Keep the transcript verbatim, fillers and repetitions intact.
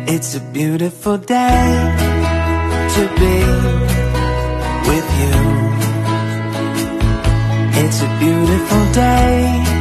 It's a beautiful day to be with you. It's a beautiful day